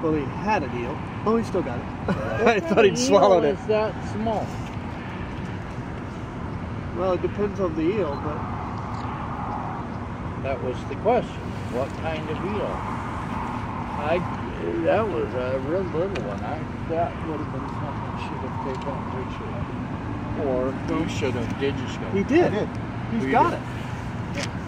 Well, he had an eel. Oh, he still got it. I thought he'd swallowed it. Is that small? Well, it depends on the eel, but That was the question. What kind of eel? That was a real little one. That would have been something I should have taken a picture of. Or you should have. Did you? he did. I did. He's You got did. it.